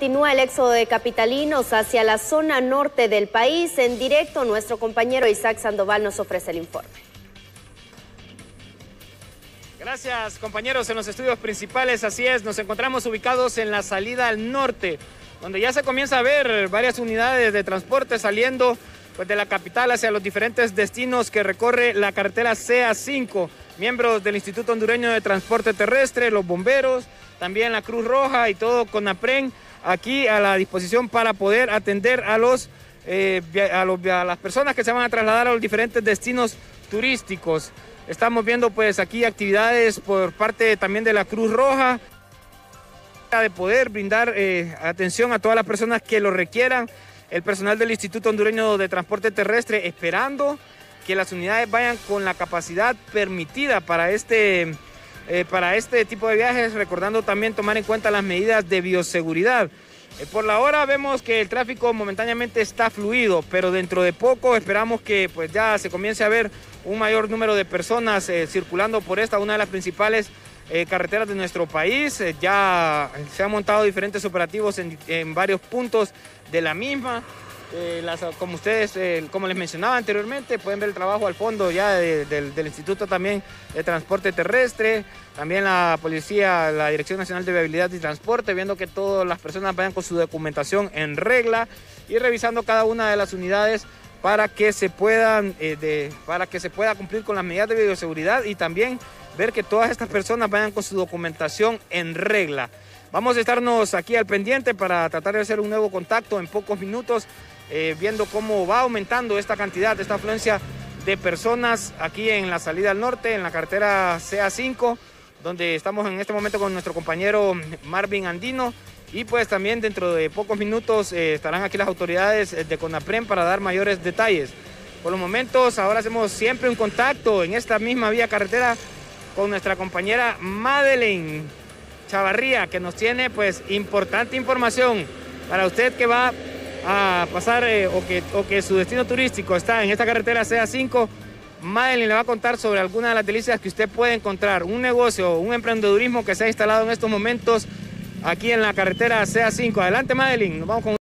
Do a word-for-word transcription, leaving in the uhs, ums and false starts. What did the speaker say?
continúa el éxodo de capitalinos hacia la zona norte del país. En directo, nuestro compañero Isaac Sandoval nos ofrece el informe. Gracias, compañeros, en los estudios principales. Así es, nos encontramos ubicados en la salida al norte, donde ya se comienza a ver varias unidades de transporte saliendo pues, de la capital hacia los diferentes destinos que recorre la carretera C A cinco. Miembros del Instituto Hondureño de Transporte Terrestre, los bomberos, también la Cruz Roja y todo CONAPREN aquí a la disposición para poder atender a, los, eh, a, los, a las personas que se van a trasladar a los diferentes destinos turísticos. Estamos viendo pues aquí actividades por parte también de la Cruz Roja de poder brindar eh, atención a todas las personas que lo requieran. El personal del Instituto Hondureño de Transporte Terrestre esperando que las unidades vayan con la capacidad permitida para este, eh, para este tipo de viajes, recordando también tomar en cuenta las medidas de bioseguridad. Eh, por la hora vemos que el tráfico momentáneamente está fluido, pero dentro de poco esperamos que pues, ya se comience a ver un mayor número de personas eh, circulando por esta, una de las principales eh, carreteras de nuestro país. Eh, ya se han montado diferentes operativos en, en varios puntos de la misma. Eh, las, como ustedes, eh, como les mencionaba anteriormente, pueden ver el trabajo al fondo ya de, de, del Instituto también de Transporte Terrestre, también la policía, la Dirección Nacional de Viabilidad y Transporte, viendo que todas las personas vayan con su documentación en regla y revisando cada una de las unidades para que se puedan, eh, de, para que se pueda cumplir con las medidas de bioseguridad y también ver que todas estas personas vayan con su documentación en regla. Vamos a estarnos aquí al pendiente para tratar de hacer un nuevo contacto en pocos minutos, eh, viendo cómo va aumentando esta cantidad, esta afluencia de personas aquí en la salida al norte, en la carretera C A cinco, donde estamos en este momento con nuestro compañero Marvin Andino. Y pues también dentro de pocos minutos eh, estarán aquí las autoridades de CONAPREN para dar mayores detalles. Por los momentos, ahora hacemos siempre un contacto en esta misma vía carretera con nuestra compañera Madeleine Chavarría, que nos tiene pues importante información para usted que va a pasar eh, o, que, o que su destino turístico está en esta carretera C A cinco. Madeleine le va a contar sobre algunas de las delicias que usted puede encontrar, un negocio, un emprendedurismo que se ha instalado en estos momentos aquí en la carretera C A cinco. Adelante, Madeleine, nos vamos con